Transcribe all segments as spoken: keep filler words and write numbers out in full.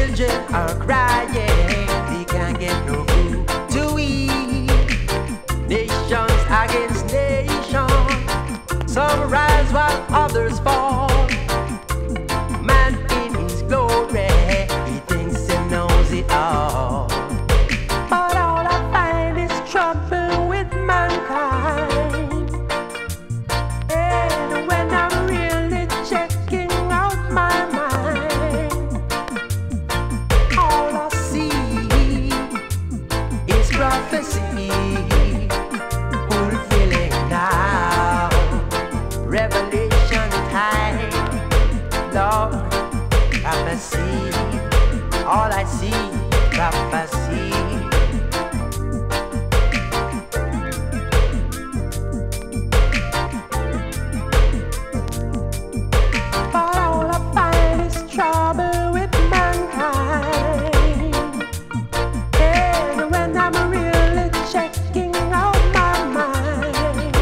Children are crying, they can't get no food to eat. Nations against nations, some rise while others fall. Man in his glory, he thinks he knows it all. But all I find is trouble with mankind. And when I'm really checking out my mind, all I see is prophecy fulfilling now. Revelation time, Lord, prophecy. All I see, prophecy. But all I find is trouble with mankind. And when I'm really checking out my mind,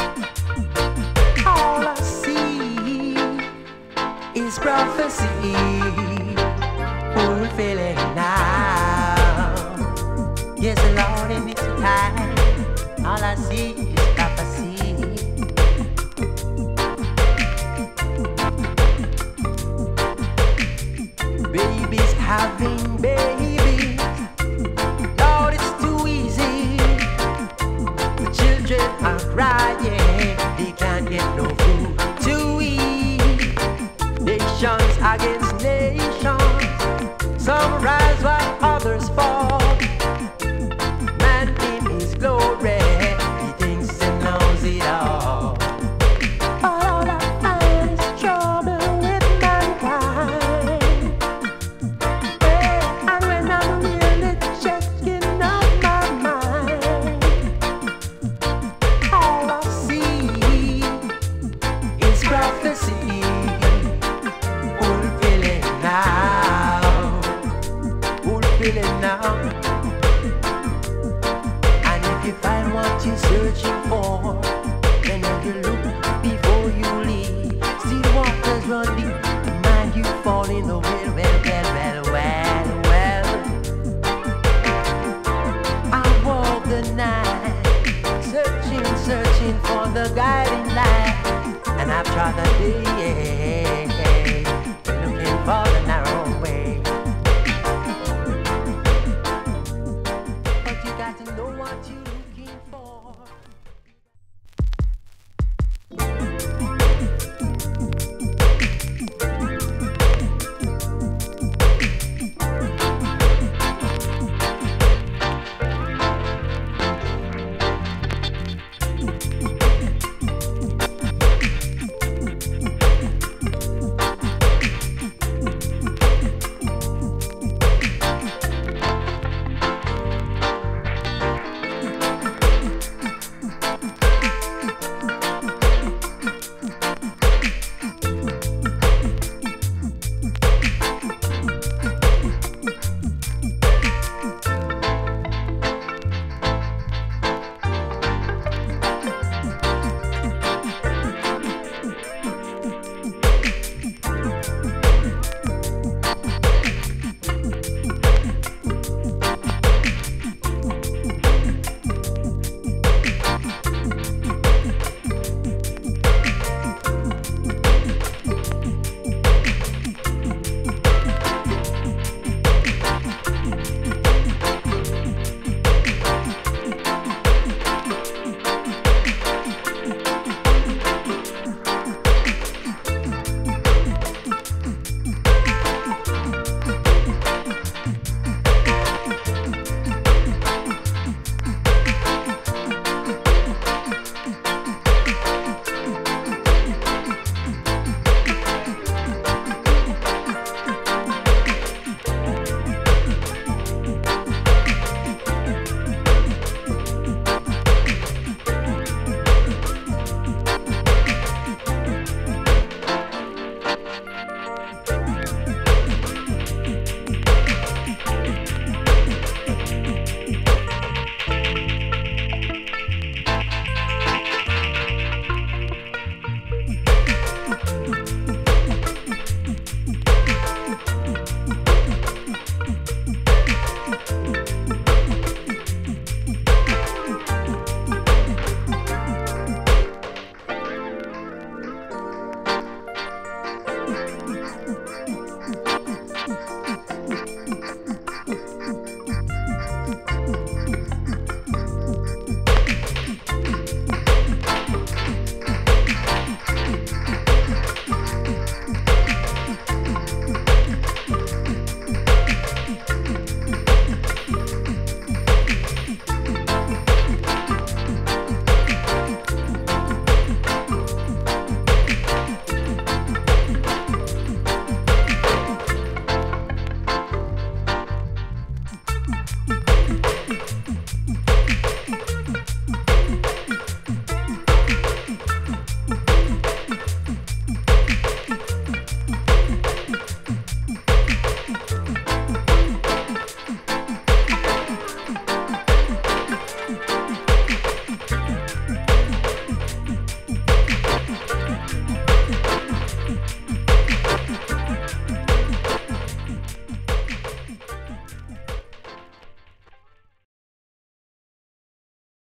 all I see is prophecy fulfilling now. Yes, Lord, in its time, all I see is prophecy. Babies having babies, Lord, it's too easy. The children are crying, they can't get no food to eat. Nations against nations, some rise while others fall. Man in his glory, he thinks he knows it all. But all I find is trouble with mankind. And when I'm really checking out my mind, all I see is prophecy fulfilling now, fulfilling now. And if you find what you're searching for, then you look before you leave. See the waters run deep, man, you fall in the well, well, well, well, well, well. I walk the night, searching, searching for the guiding light, and I've tried the day.